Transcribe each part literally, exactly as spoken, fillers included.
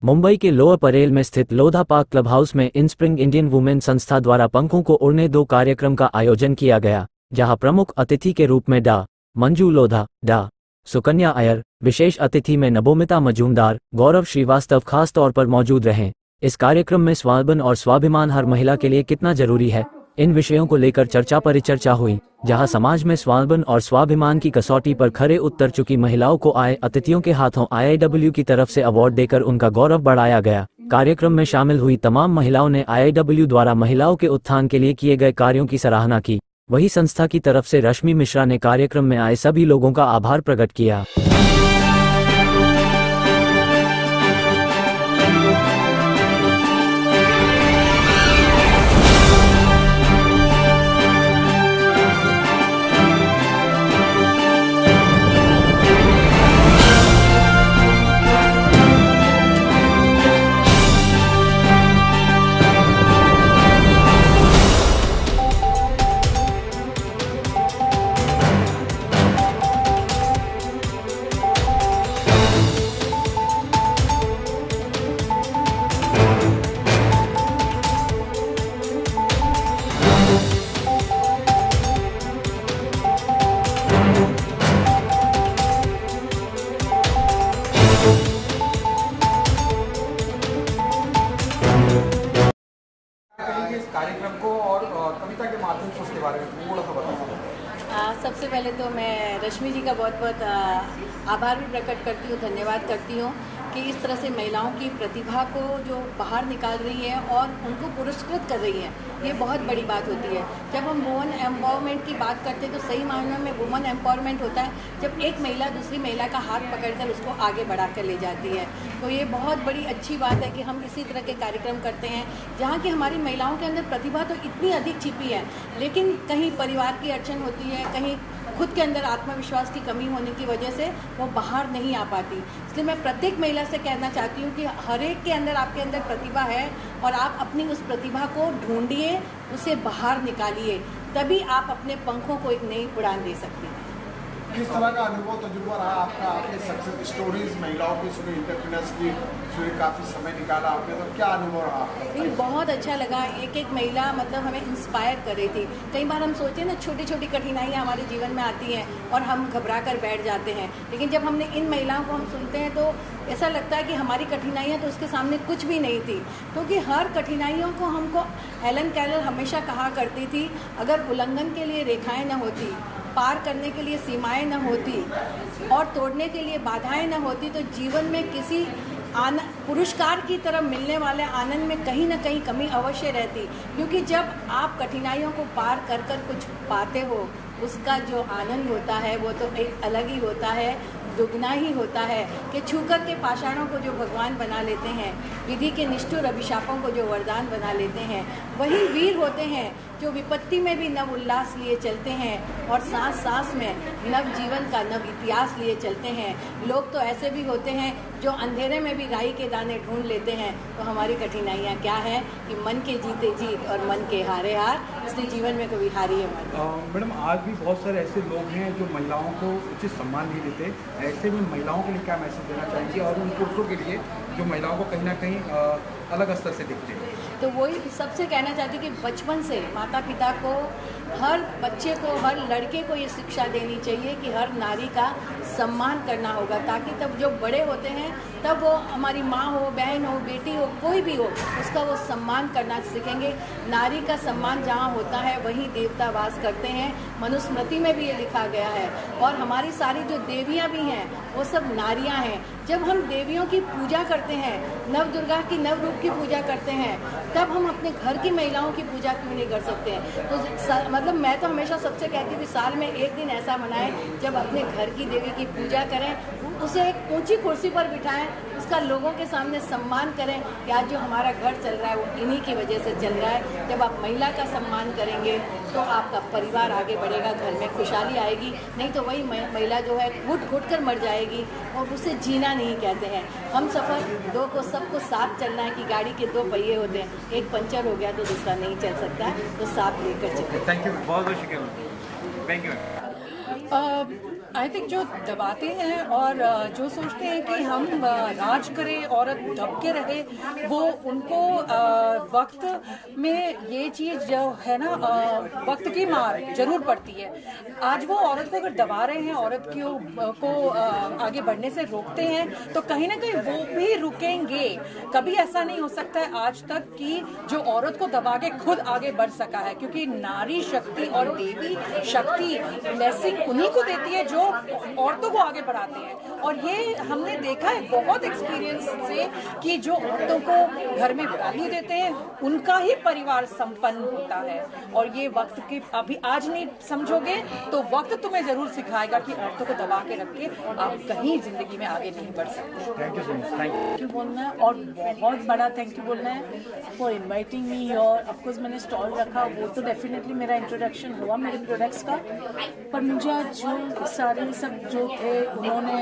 मुंबई के लोअर परेल में स्थित लोधा पार्क क्लब हाउस में इनस्प्रिंग इंडियन वुमेन संस्था द्वारा पंखों को उड़ने दो कार्यक्रम का आयोजन किया गया, जहां प्रमुख अतिथि के रूप में डा मंजू लोधा, डा सुकन्या अय्यर, विशेष अतिथि में नबोमिता मजूमदार, गौरव श्रीवास्तव खास तौर पर मौजूद रहे। इस कार्यक्रम में स्वावलंबन और स्वाभिमान हर महिला के लिए कितना जरूरी है, इन विषयों को लेकर चर्चा परिचर्चा हुई, जहां समाज में स्वावलंबन और स्वाभिमान की कसौटी पर खरे उतर चुकी महिलाओं को आए अतिथियों के हाथों आई आई डब्ल्यू की तरफ से अवार्ड देकर उनका गौरव बढ़ाया गया। कार्यक्रम में शामिल हुई तमाम महिलाओं ने आई आई डब्ल्यू द्वारा महिलाओं के उत्थान के लिए किए गए कार्यों की सराहना की। वही संस्था की तरफ से रश्मि मिश्रा ने कार्यक्रम में आए सभी लोगों का आभार प्रकट किया। इस कार्यक्रम को और कविता के माध्यम से उसके बारे में थोड़ा सा बताइए। सबसे पहले तो मैं रश्मि जी का बहुत बहुत आभार भी प्रकट करती हूँ, धन्यवाद करती हूँ कि इस तरह से महिलाओं की प्रतिभा को जो बाहर निकाल रही है और उनको पुरस्कृत कर रही है, ये बहुत बड़ी बात होती है। जब हम वुमन एम्पावरमेंट की बात करते हैं तो सही मायनों में वुमन एम्पावरमेंट होता है जब एक महिला दूसरी महिला का हाथ पकड़कर उसको आगे बढ़ा कर ले जाती है। तो ये बहुत बड़ी अच्छी बात है कि हम इसी तरह के कार्यक्रम करते हैं जहाँ की हमारी महिलाओं के अंदर प्रतिभा तो इतनी अधिक छिपी है, लेकिन कहीं परिवार की अड़चन होती है, कहीं खुद के अंदर आत्मविश्वास की कमी होने की वजह से वो बाहर नहीं आ पाती। इसलिए मैं प्रत्येक महिला से कहना चाहती हूँ कि हर एक के अंदर आपके अंदर प्रतिभा है और आप अपनी उस प्रतिभा को ढूंढिए, उसे बाहर निकालिए, तभी आप अपने पंखों को एक नई उड़ान दे सकते हैं। किस तरह का अनुभव तजुर्बा रहा आपका, आपके सक्सेस स्टोरीज महिलाओं की सुनी, एंटरप्रेन्योर्स की सुनी, काफ़ी समय निकाला आपने, तो क्या अनुभव रहा आपका? नहीं, बहुत अच्छा लगा। एक एक महिला मतलब हमें इंस्पायर कर रही थी। कई बार हम सोचते हैं ना, छोटी छोटी कठिनाइयाँ हमारे जीवन में आती हैं और हम घबरा कर बैठ जाते हैं, लेकिन जब हमने इन महिलाओं को हम सुनते हैं तो ऐसा लगता है कि हमारी कठिनाइयाँ तो उसके सामने कुछ भी नहीं थी, क्योंकि हर कठिनाइयों को हमको हेलन केलर हमेशा कहा करती थी, अगर उल्लंघन के लिए रेखाएँ न होती, पार करने के लिए सीमाएं न होती और तोड़ने के लिए बाधाएं न होती, तो जीवन में किसी आन पुरस्कार की तरफ मिलने वाले आनंद में कहीं ना कहीं कमी अवश्य रहती। क्योंकि जब आप कठिनाइयों को पार कर कर कुछ पाते हो, उसका जो आनंद होता है वो तो एक अलग ही होता है, दुगना ही होता है। कि छूकर के पाषाणों को जो भगवान बना लेते हैं, विधि के निष्ठुर अभिशापों को जो वरदान बना लेते हैं, वही वीर होते हैं जो विपत्ति में भी नव उल्लास लिए चलते हैं और सांस सांस में नव जीवन का नव इतिहास लिए चलते हैं। लोग तो ऐसे भी होते हैं जो अंधेरे में भी राई के दाने ढूंढ लेते हैं। तो हमारी कठिनाइयाँ क्या है कि मन के जीते जीत और मन के हारे हार, इसलिए जीवन में कभी हारी है मन। मैडम, आज भी बहुत सारे ऐसे लोग हैं जो महिलाओं को उचित सम्मान नहीं देते, ऐसे में महिलाओं के लिए क्या मैसेज देना चाहेंगे और उन पुरुषों के लिए जो महिलाओं को कहीं ना कहीं अलग स्तर से दिखते हैं? तो वही सबसे कहना चाहती कि बचपन से माता पिता को, हर बच्चे को, हर लड़के को ये शिक्षा देनी चाहिए कि हर नारी का सम्मान करना होगा, ताकि तब जो बड़े होते हैं तब वो हमारी माँ हो, बहन हो, बेटी हो, कोई भी हो, उसका वो सम्मान करना सीखेंगे। नारी का सम्मान जहाँ होता है वहीं देवता वास करते हैं, मनुस्मृति में भी ये लिखा गया है। और हमारी सारी जो देवियाँ भी हैं वो सब नारियाँ हैं। जब हम देवियों की पूजा करते हैं, नव दुर्गा की नव रूप की पूजा करते हैं, तब हम अपने घर की महिलाओं की पूजा क्यों नहीं कर सकते हैं? तो मतलब मैं तो हमेशा सबसे कहती थी, साल में एक दिन ऐसा मनाएं जब अपने घर की देवी की पूजा करें, उसे एक ऊंची कुर्सी पर बिठाएं, उसका लोगों के सामने सम्मान करें कि आज जो हमारा घर चल रहा है वो इन्हीं की वजह से चल रहा है। जब आप महिला का सम्मान करेंगे तो आपका परिवार आगे बढ़ेगा, घर में खुशहाली आएगी। नहीं तो वही महिला जो है घुट घुट कर मर जाएगी और उसे जीना नहीं कहते हैं। हम सफ़र दो को सबको साथ चलना है कि गाड़ी के दो पहिए होते हैं, एक पंचर हो गया तो दूसरा नहीं चल सकता, तो साथ लेकर चलते। थैंक यू, बहुत बहुत शुक्रिया, थैंक यू। आई थिंक जो दबाते हैं और जो सोचते हैं कि हम राज करें, औरत दब के रहे, वो उनको वक्त में ये चीज़ जो है ना, वक्त की मार जरूर पड़ती है। आज वो औरत को अगर दबा रहे हैं, औरत को, को आगे बढ़ने से रोकते हैं, तो कहीं ना कहीं वो भी रुकेंगे। कभी ऐसा नहीं हो सकता है आज तक कि जो औरत को दबा के खुद आगे बढ़ सका है, क्योंकि नारी शक्ति और देवी शक्ति ब्लेसिंग उन्हीं को देती है जो औरतों को आगे बढ़ाते हैं। और ये हमने देखा है बहुत एक्सपीरियंस से कि जो औरतों को घर में वैल्यू देते हैं उनका ही परिवार संपन्न होता है। और ये वक्त की अभी आज नहीं समझोगे तो वक्त तुम्हें जरूर सिखाएगा कि औरतों को दबा के रख के आप कहीं जिंदगी में आगे नहीं बढ़ सकते। Thank you so much. Thank you बोलना है और बहुत बड़ा थैंक यू बोलना है फॉर इनवाइटिंग मी और ऑफकोर्स मैंने स्टॉल रखा, वो तो डेफिनेटली मेरा इंट्रोडक्शन हुआ मेरे प्रोडक्ट्स का। पर मुझे आज जो सारे सब जो थे उन्होंने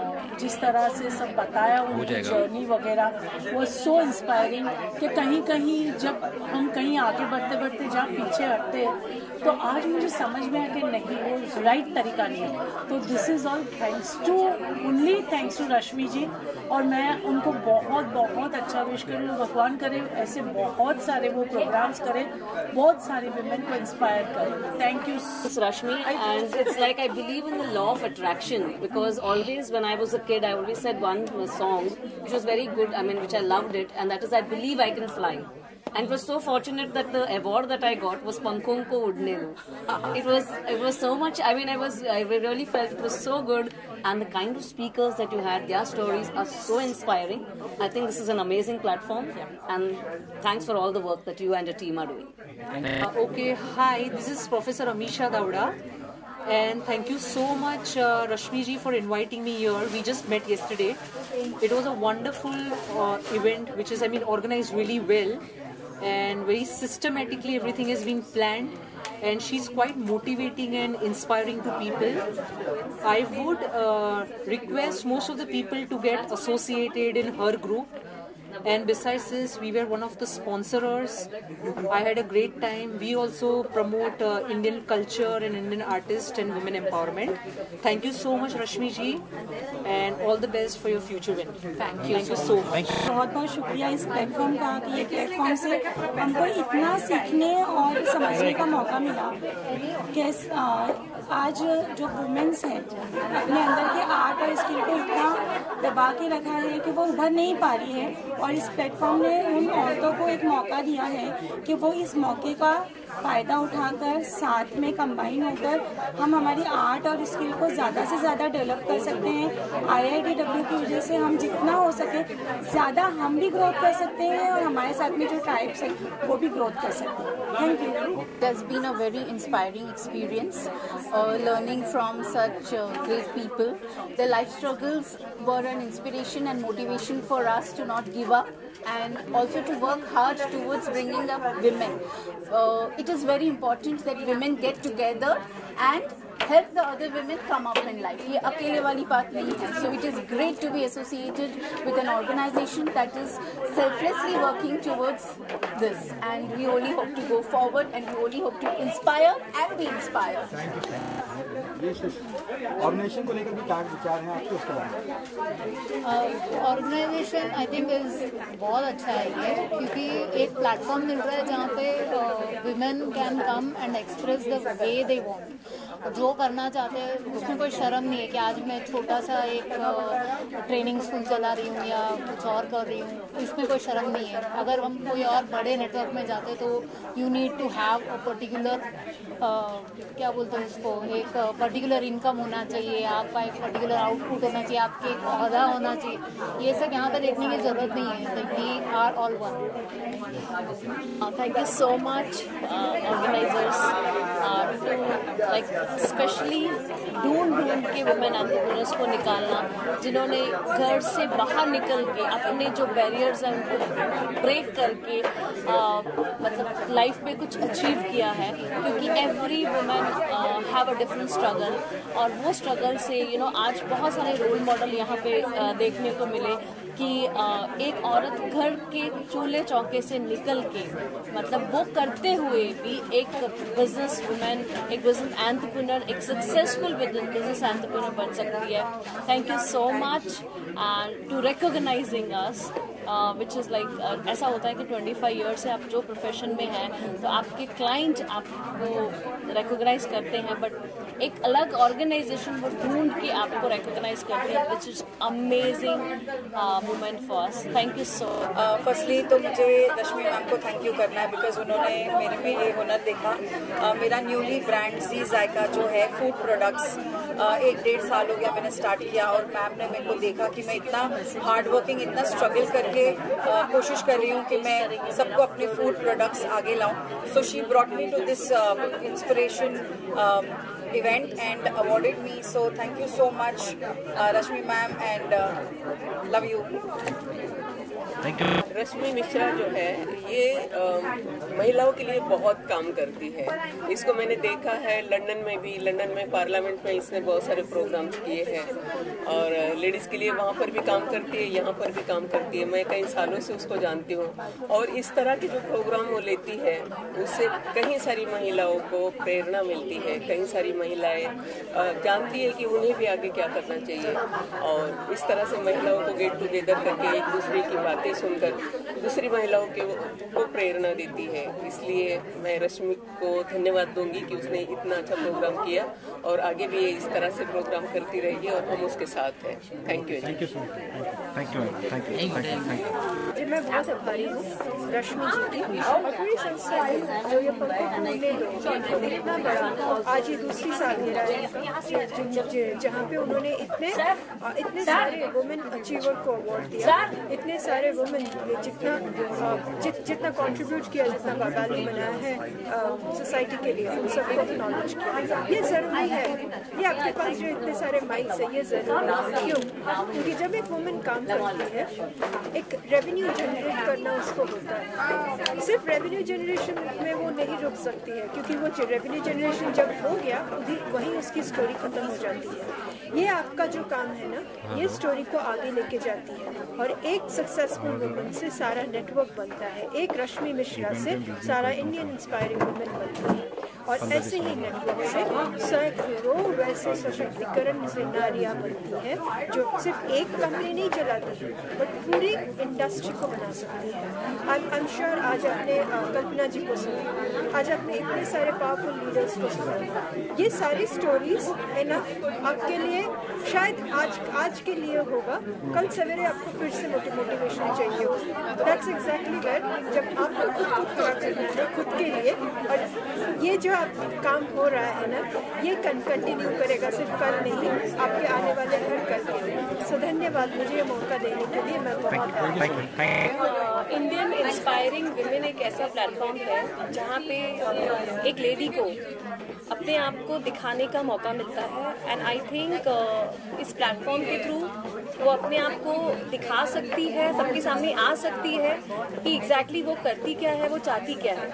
जिस तरह से सब बताया उनकी जर्नी वगैरह वो सो इंस्पायरिंग कि कहीं कहीं जब हम कहीं आगे बढ़ते बढ़ते जहाँ पीछे हटते तो आज मुझे समझ में आया कि नहीं वो राइट तरीका नहीं है। तो this is all thanks to only thanks to Rashmi ji, और मैं उनको बहुत बहुत अच्छा विश करूँ। भगवान करे ऐसे बहुत सारे वो प्रोग्राम्स करें, बहुत सारे वुमेन को इंस्पायर करें। Thank you Rashmi, and it's like I believe in the law of attraction, because always when I was a kid I always said one song which was very good, I mean which I loved it, and that is I believe I can fly. And it was so fortunate that the award that I got was Pankhon Ko Udne Do. It was it was so much. I mean, I was I really felt it was so good, and the kind of speakers that you had, their stories are so inspiring. I think this is an amazing platform, and thanks for all the work that you and your team are doing. Uh, okay, hi. This is Professor Amisha Gowda. And thank you so much, uh, Rashmi ji, for inviting me here. We just met yesterday. It was a wonderful uh, event, which is, I mean, organized really well. And very systematically everything has been planned, and she's quite motivating and inspiring to people. I would uh, request most of the people to get associated in her group. And besides this, we were one of the sponsors. I had a great time. We also promote uh, Indian culture and Indian artists and women empowerment. Thank you so much, Rashmi ji, and all the best for your future win. Thank you. Thank you so much. बहुत बहुत शुक्रिया इस platform का कि ये platform से हमको इतना सीखने और समझने का मौका मिला कि आज जो वुमेन्स हैं अपने अंदर के आर्ट और स्किल को इतना दबा के रखा है कि वो उभर नहीं पा रही है, और इस प्लेटफॉर्म ने उन औरतों को एक मौका दिया है कि वो इस मौके का फ़ायदा उठाकर साथ में कंबाइन होकर हम हमारी आर्ट और स्किल को ज़्यादा से ज़्यादा डेवलप कर सकते हैं। आई आई डी डब्ल्यू की वजह से हम जितना हो सके ज़्यादा हम भी ग्रोथ कर सकते हैं और हमारे साथ में जो ट्राइब्स हैं वो भी ग्रोथ कर सकते हैं। Thank you. It has been a very inspiring experience, uh, learning from such uh, great people. Their life struggles were an inspiration and motivation for us to not give up, and also to work hard towards bringing up women. Uh, it is very important that women get together and help the other women come up in life. ये अकेले वाली बात नहीं है. So it is great to be associated with an organization that is selflessly working towards this, and we only hope to go forward, and we only hope to inspire and be inspired. Organisation को लेकर भी क्या विचार हैं आपके उसके बारे में? ऑर्गेनाइजेशन आई थिंक इज बहुत अच्छा है ये, क्योंकि एक प्लेटफॉर्म मिल रहा है जहाँ पे women can come and express the way they want, जो करना चाहते हैं उसमें कोई शर्म नहीं है कि आज मैं छोटा सा एक ट्रेनिंग स्कूल चला रही हूँ या कुछ और कर रही हूँ, इसमें कोई शर्म नहीं है। अगर हम कोई और बड़े नेटवर्क में जाते तो you need to have a particular क्या बोलते हैं उसको, एक पर्टिकुलर इनकम होना चाहिए, आपका एक पर्टिकुलर आउटपुट होना चाहिए, आपके एक ओहदा होना चाहिए। ये सब यहाँ पे देखने की ज़रूरत नहीं है। We are all one. Thank you so much, uh, organizers, uh, to like especially ढूंढ ढूंढ के वुमेन एंटरप्रेन्योर्स को निकालना, जिन्होंने घर से बाहर निकल के अपने जो बैरियर्स हैं उनको ब्रेक करके uh, मतलब लाइफ में कुछ अचीव किया है, क्योंकि every women have a different struggle, और वो स्ट्रगल से यू you नो know, आज बहुत सारे रोल मॉडल यहाँ पे uh, देखने को मिले कि एक औरत घर के चूल्हे चौके से निकल के मतलब वो करते हुए भी एक बिजनेस वुमेन, एक बिजनेस एंटरप्रेन्योर, एक सक्सेसफुल बिजनेस एंटरप्रेन्योर बन सकती है. Thank you so much to recognising us, which is like ऐसा होता है कि पच्चीस ईयर्स से आप जो प्रोफेशन में हैं तो आपके क्लाइंट आपको रिकॉग्नाइज करते हैं, बट एक अलग ऑर्गेनाइजेशन वो ढूंढ के आपको रिकॉग्नाइज करते हैं, which is amazing moment for us. Thank you so much. Firstly तो मुझे रश्मि मैम को थैंक यू करना है बिकॉज उन्होंने मेरे में ये हुनर देखा. uh, मेरा न्यूली ब्रांड जी जायका जो है फूड प्रोडक्ट्स, uh, एक डेढ़ साल हो गया मैंने स्टार्ट किया और मैम ने मेरे को देखा कि मैं इतना हार्ड वर्किंग, इतना स्ट्रगल करके uh, कोशिश कर रही हूँ कि मैं सबको अपने फूड प्रोडक्ट्स आगे लाऊं. So she brought me to this inspiration event and awarded me, so thank you so much uh, Rashmi ma'am and uh, love you. Thank you. Rashmi Mishra जो है ये आ, महिलाओं के लिए बहुत काम करती है. इसको मैंने देखा है लंदन में भी, लंदन में पार्लियामेंट में इसने बहुत सारे प्रोग्राम्स किए हैं और लेडीज़ के लिए वहाँ पर भी काम करती है, यहाँ पर भी काम करती है. मैं कई सालों से उसको जानती हूँ और इस तरह के जो प्रोग्राम वो लेती है उससे कई सारी महिलाओं को प्रेरणा मिलती है. कई सारी महिलाएं जानती है कि उन्हें भी आगे क्या करना चाहिए और इस तरह से महिलाओं को गेट टुगेदर करके एक दूसरे की बातें सुनकर दूसरी महिलाओं के को प्रेरणा देती है. इसलिए मैं रश्मि को धन्यवाद दूंगी कि उसने इतना अच्छा प्रोग्राम किया और आगे भी इस तरह से प्रोग्राम करती रहेगी और हम उसके साथ हैं. Thank you. Thank you so much. Thank you. Thank you. जी मैं बहुत आभारी हूँ रश्मि जी की और पूरी संस्था जो ये पंखों ने इतना बड़ा आज ये दूसरी सालगिरह है जहाँ पे उन्होंने इतने इतने सारे वुमेन अचीवर को अवार्ड दिया. इतने सारे वुमेन जितना जित, जितना कंट्रीब्यूट किया, जितना बागाली बनाया है सोसाइटी के लिए, उन सबको नॉलेज किया. ये ज़रूरी है. ये आपके पास जो इतने सारे माइक्स है ये ज़रूरी है. क्यों? क्योंकि जब एक वुमेन काम करती है एक रेवेन्यू जनरेट करना उसको होता है. सिर्फ रेवेन्यू जनरेशन में वो नहीं रुक सकती है क्योंकि वो रेवेन्यू जनरेशन जब हो गया वहीं उसकी स्टोरी खत्म हो जाती है. ये आपका जो काम है ना, ये स्टोरी को आगे लेके जाती है और एक सक्सेसफुल वुमेन से सारा नेटवर्क बनता है. एक रश्मि मिश्रा से सारा इंडियन इंस्पायरिंग वुमेन बनती है और ऐसे ही नेटवर्क से सैकड़ों वैसे सशक्तिकरण से नारियाँ बनती है जो सिर्फ एक कंपनी नहीं चलाती बट पूरी इंडस्ट्री को बना सकती है. आई एम श्योर आज आपने कल्पना जी को सुना, आज आपने इतने सारे पावरफुल लीडर्स को सुना. ये सारी स्टोरीज इनफ आपके लिए शायद आज आज के लिए होगा, कल सवेरे आपको फिर से मोटिवेशन चाहिए होगा. दैट्स एग्जैक्टली वेट जब आपको खुद खुद खड़ा करना है खुद के लिए और ये जो आप काम हो रहा है ना ये कंटिन्यू करेगा, सिर्फ कल नहीं आपके आने वाले हर कल के लिए. सो धन्यवाद मुझे ये मौका देने के लिए. मैं बहुत इंडियन इंस्पायरिंग विमेन एक ऐसा प्लेटफॉर्म है जहाँ पे एक लेडी को अपने आप को दिखाने का मौका मिलता है एंड आई थिंक इस प्लेटफॉर्म के थ्रू वो अपने आप को दिखा सकती है, सबके सामने आ सकती है कि एग्जैक्टली वो करती क्या है, वो चाहती क्या है.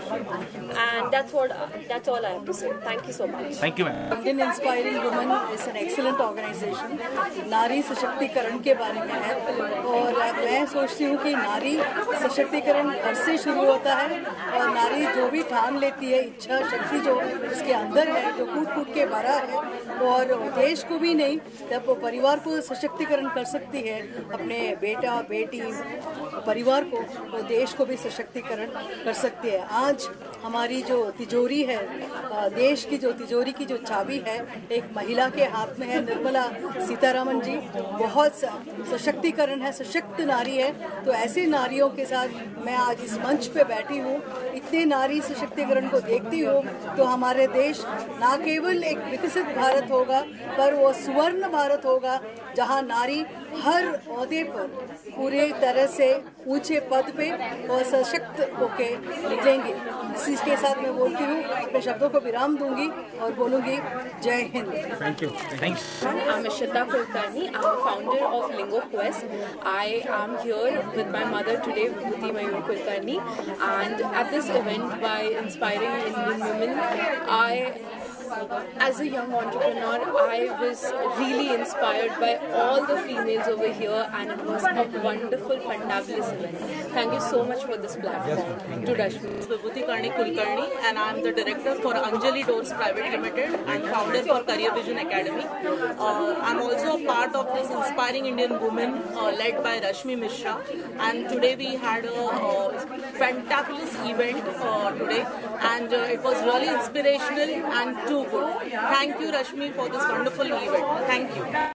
And that's what that's all I have to say. Thank you so much. Thank you ma'am. Indian inspiring women is an excellent organisation. नारी सशक्तिकरण के बारे में है और मैं सोचती हूँ कि नारी सशक्तिकरण घर से शुरू होता है और नारी जो भी ठान लेती है, इच्छा शक्ति जो उसके अंदर है, जो कूट कूट के भरा है और देश को भी नहीं जब वो परिवार को सशक्तिकरण कर सकती है, अपने बेटा बेटी परिवार को, वो देश को भी सशक्तिकरण कर सकती है. आज हमारी जो तिजोरी है, देश की जो तिजोरी की जो चाबी है एक महिला के हाथ में है, निर्मला सीतारमण जी. बहुत सशक्तिकरण है, सशक्त नारी है. तो ऐसे नारियों के साथ मैं आज इस मंच पे बैठी हूँ. इतने नारी सशक्तिकरण को देखती हूँ तो हमारे देश ना केवल एक विकसित भारत होगा पर वो सुवर्ण भारत होगा जहाँ नारी हर ओहदे पर पूरे तरह से ऊंचे पद पे और सशक्त होके निकलेंगे. इसी के साथ मैं बोलती हूँ, अपने शब्दों को विराम दूंगी और बोलूँगी जय हिंद. Thank you. Thanks. I'm Ishita Kulkarni. I'm the founder of Lingo Quest. I am here with my mother today, Vibhuti Mayur Kulkarni, and at this event by Inspiring Indian Women, I as a young entrepreneur, I was really inspired by all the females over here, and it was a wonderful, fantabulous event. Thank you so much for this platform. To Rashmi. Vibhuti Karnik Kulkarni, and I am the director for Anjali Doors Private Limited and founder for Career Vision Academy. Uh, I am also a part of this Inspiring Indian Women uh, led by Rashmi Mishra, and today we had a uh, fantabulous event uh, today, and uh, it was really inspirational and too good. Thank you, Rashmi, for this wonderful event. Thank you.